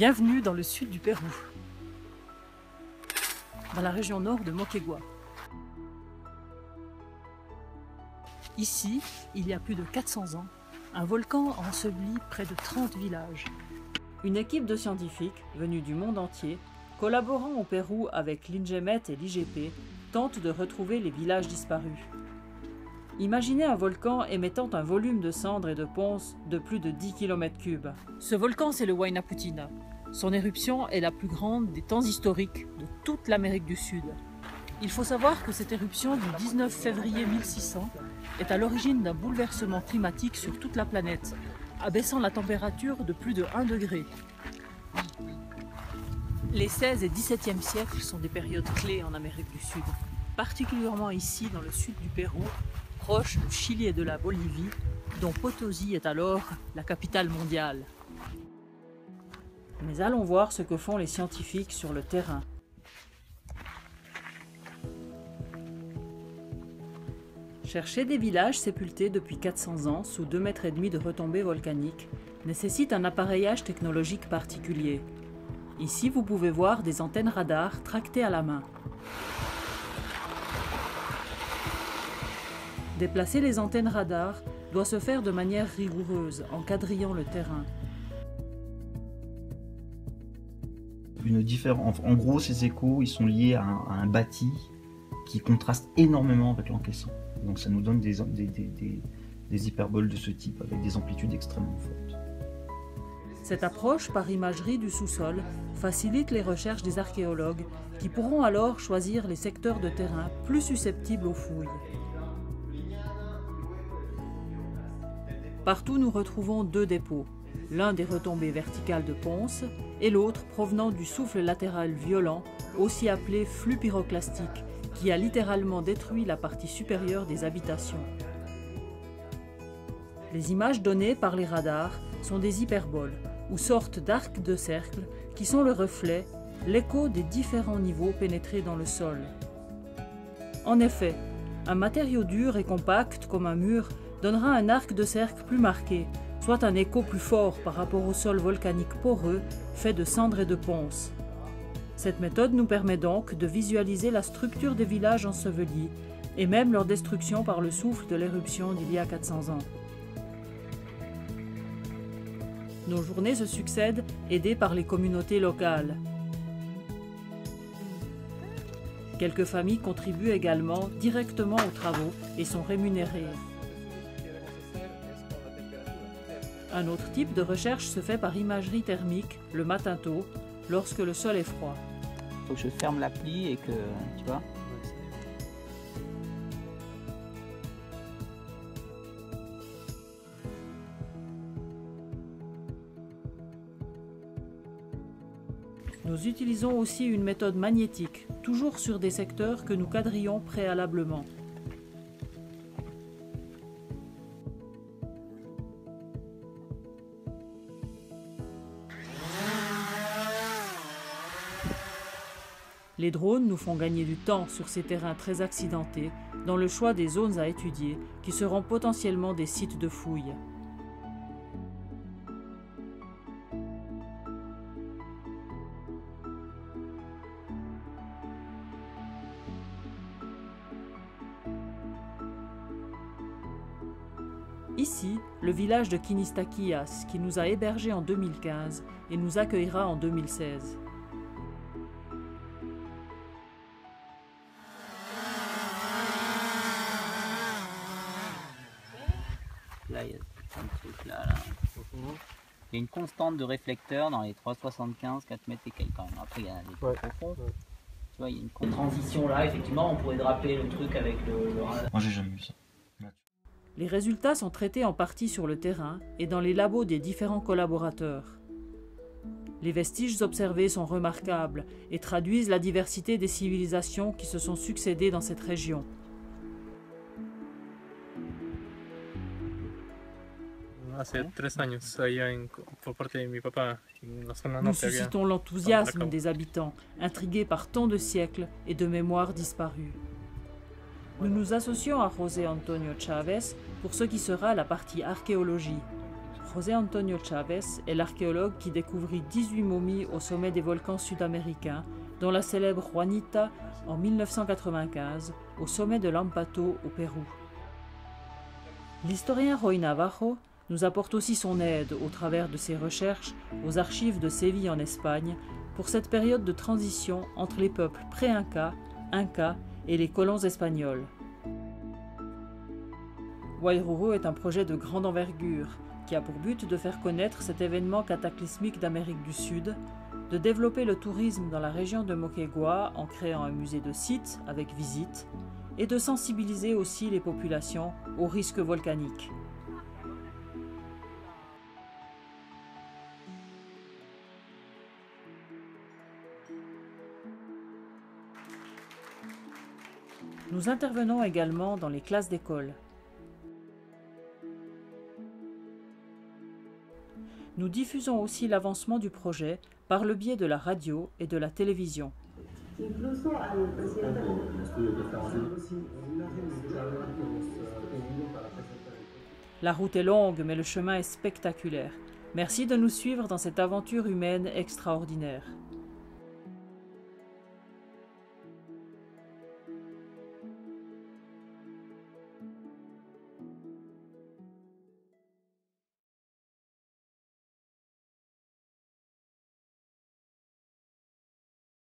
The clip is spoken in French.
Bienvenue dans le sud du Pérou, dans la région nord de Moquegua. Ici, il y a plus de 400 ans, un volcan a enseveli près de 30 villages. Une équipe de scientifiques venus du monde entier, collaborant au Pérou avec l'INGEMET et l'IGP, tente de retrouver les villages disparus. Imaginez un volcan émettant un volume de cendres et de ponce de plus de 10 km3. Ce volcan, c'est le Huayna Putuna. Son éruption est la plus grande des temps historiques de toute l'Amérique du Sud. Il faut savoir que cette éruption du 19 février 1600 est à l'origine d'un bouleversement climatique sur toute la planète, abaissant la température de plus de 1 degré. Les 16 et 17e siècles sont des périodes clés en Amérique du Sud, particulièrement ici dans le sud du Pérou, proche du Chili et de la Bolivie, dont Potosí est alors la capitale mondiale. Mais allons voir ce que font les scientifiques sur le terrain. Chercher des villages sépultés depuis 400 ans sous 2,5 mètres de retombées volcaniques nécessite un appareillage technologique particulier. Ici, vous pouvez voir des antennes radar tractées à la main. Déplacer les antennes radar doit se faire de manière rigoureuse, en quadrillant le terrain. En gros, ces échos ils sont liés à un bâti qui contraste énormément avec l'encaissant. Donc ça nous donne des hyperboles de ce type avec des amplitudes extrêmement fortes. Cette approche par imagerie du sous-sol facilite les recherches des archéologues qui pourront alors choisir les secteurs de terrain plus susceptibles aux fouilles. Partout, nous retrouvons deux dépôts, l'un des retombées verticales de ponce et l'autre provenant du souffle latéral violent, aussi appelé flux pyroclastique, qui a littéralement détruit la partie supérieure des habitations. Les images données par les radars sont des hyperboles, ou sortes d'arcs de cercle, qui sont le reflet, l'écho des différents niveaux pénétrés dans le sol. En effet, un matériau dur et compact comme un mur donnera un arc de cercle plus marqué, soit un écho plus fort par rapport au sol volcanique poreux fait de cendres et de ponce. Cette méthode nous permet donc de visualiser la structure des villages ensevelis et même leur destruction par le souffle de l'éruption d'il y a 400 ans. Nos journées se succèdent, aidées par les communautés locales. Quelques familles contribuent également directement aux travaux et sont rémunérées. Un autre type de recherche se fait par imagerie thermique, le matin tôt, lorsque le sol est froid. Faut que je ferme l'appli et que, tu vois. Nous utilisons aussi une méthode magnétique, toujours sur des secteurs que nous quadrillons préalablement. Les drones nous font gagner du temps sur ces terrains très accidentés dans le choix des zones à étudier qui seront potentiellement des sites de fouilles. Ici, le village de Quinistaquillas qui nous a hébergés en 2015 et nous accueillera en 2016. Là, il y a un truc là. Il y a une constante de réflecteur dans les 3,75, 4 mètres et quelques quand même. Après, il y a des trucs profonds. Tu vois, il y a une transition là, effectivement, on pourrait draper le truc avec le radar. Moi, j'ai jamais vu ça. Les résultats sont traités en partie sur le terrain et dans les labos des différents collaborateurs. Les vestiges observés sont remarquables et traduisent la diversité des civilisations qui se sont succédées dans cette région. Nous suscitons l'enthousiasme des habitants, intrigués par tant de siècles et de mémoires disparues. Nous nous associons à José Antonio Chávez pour ce qui sera la partie archéologie. José Antonio Chávez est l'archéologue qui découvrit 18 momies au sommet des volcans sud-américains, dont la célèbre Juanita en 1995, au sommet de l'Ampato au Pérou. L'historien Roy Navarro nous apporte aussi son aide au travers de ses recherches aux archives de Séville en Espagne pour cette période de transition entre les peuples pré-Incas, Incas et les colons espagnols. Wairuru est un projet de grande envergure qui a pour but de faire connaître cet événement cataclysmique d'Amérique du Sud, de développer le tourisme dans la région de Moquegua en créant un musée de sites avec visite et de sensibiliser aussi les populations aux risques volcaniques. Nous intervenons également dans les classes d'école. Nous diffusons aussi l'avancement du projet par le biais de la radio et de la télévision. La route est longue, mais le chemin est spectaculaire. Merci de nous suivre dans cette aventure humaine extraordinaire.